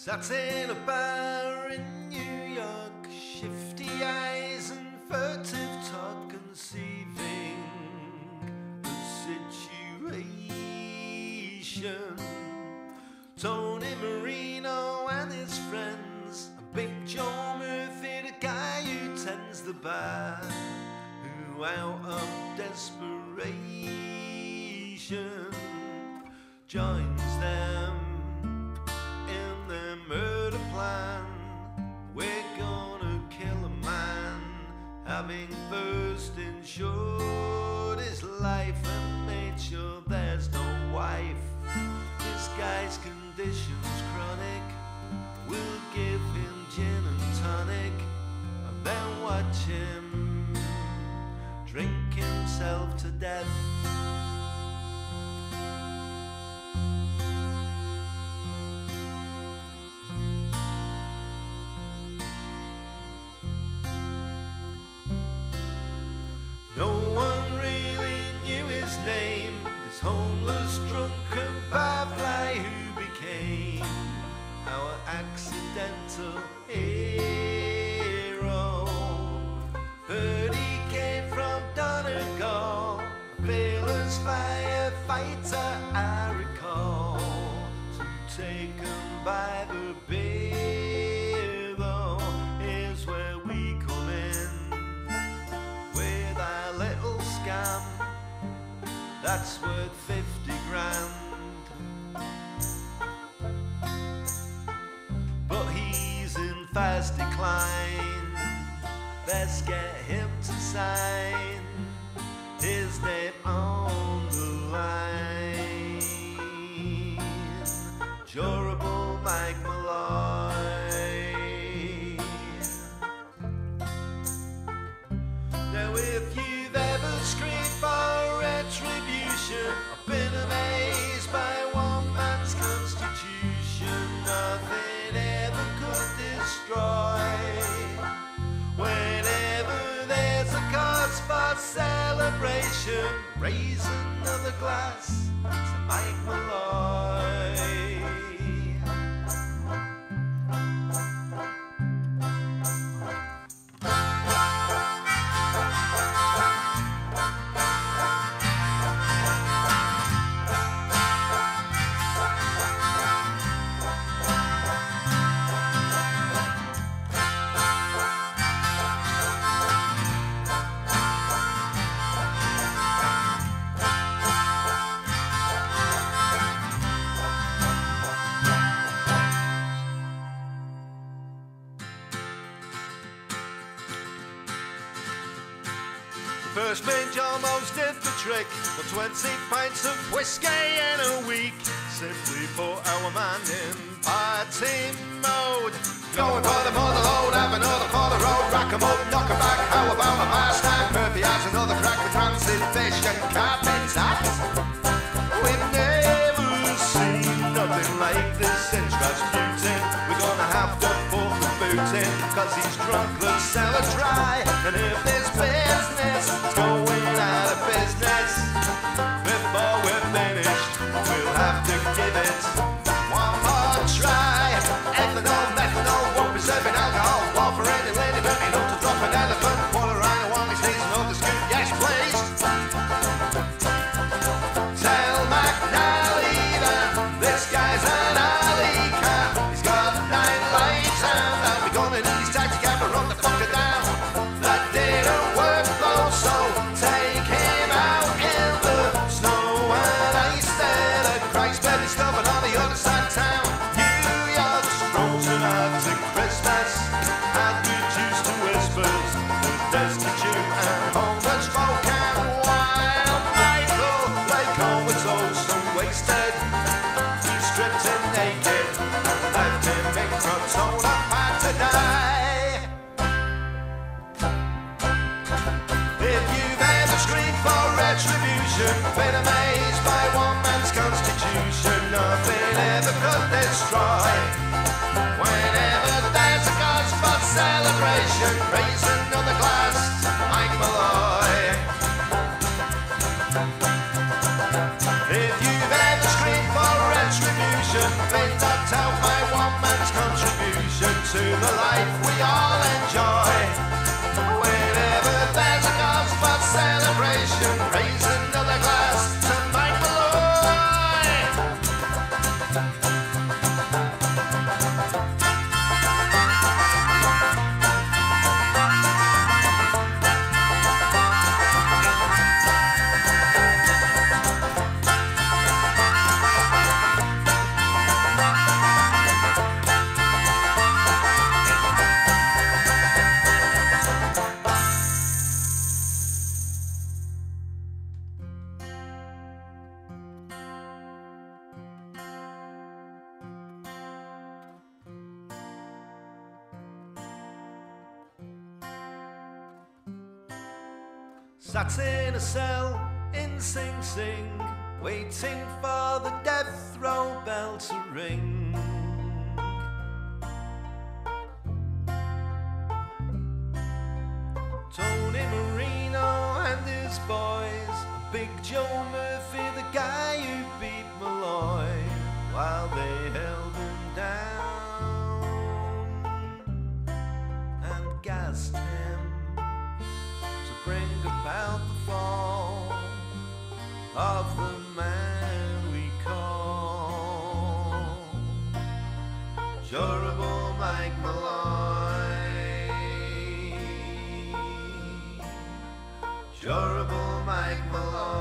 Sat in a bar in New York, shifty eyes and furtive talk, conceiving the situation. Tony Marino and his friends, and Big Joe Murphy, the guy who tends the bar, who out of desperation joins them in their murder plan. We're gonna kill a man, having first insured his life and made sure there's no wife. This guy's condition's chronic. We'll give him gin and tonic, and then watch him drink himself to death. No one really knew his name, this homeless drunken barfly who became our accidental hero. Heard he came from Donegal, a fearless firefighter I recall, so taken by the beer though. Here's where we come in with our little scam that's worth 50 grand. But he's in fast decline. Let's get him to sign his name on the line. Durable Mike Malloy. Now if you've ever screamed for retribution, I've been amazed by one man's constitution. Nothing ever could destroy. Whenever there's a cause for celebration, raise another glass to Mike Malloy. First mate almost did the trick, but 20 pints of whiskey in a week simply put our man in party mode. Going for the load, have another for the road, rack 'em up, knock 'em back, how about a pastime? Murphy has another crack with rancid fish and carpets hats. We've never seen nothing like this since Rasputin. We're gonna have to put the boot in, cause he's drunk the cellar dry. And if this business is going out of business before we're finished, we'll have to give it one more try. Ethanol, methanol, won't be serving alcohol. War for any lady, but enough to drop an elephant. Quarter rhino, one he sneezes, another scoop, yes please. Tell McNally that this guy's an alley cat. He's got 9 lights and that we're gonna need his taxi cab to run the fucker down. That didn't work though, so take him out in the snow and ice there. The Christ bed is stubborn on the sat in a cell in Sing Sing, waiting for the death row bell to ring. Tony Marino and his boys, and Big Joe Murphy, the guy who beat Malloy, while they held him down and gassed him to bring about the fall of the man we call Durable Mike Malloy. Durable Mike Malloy.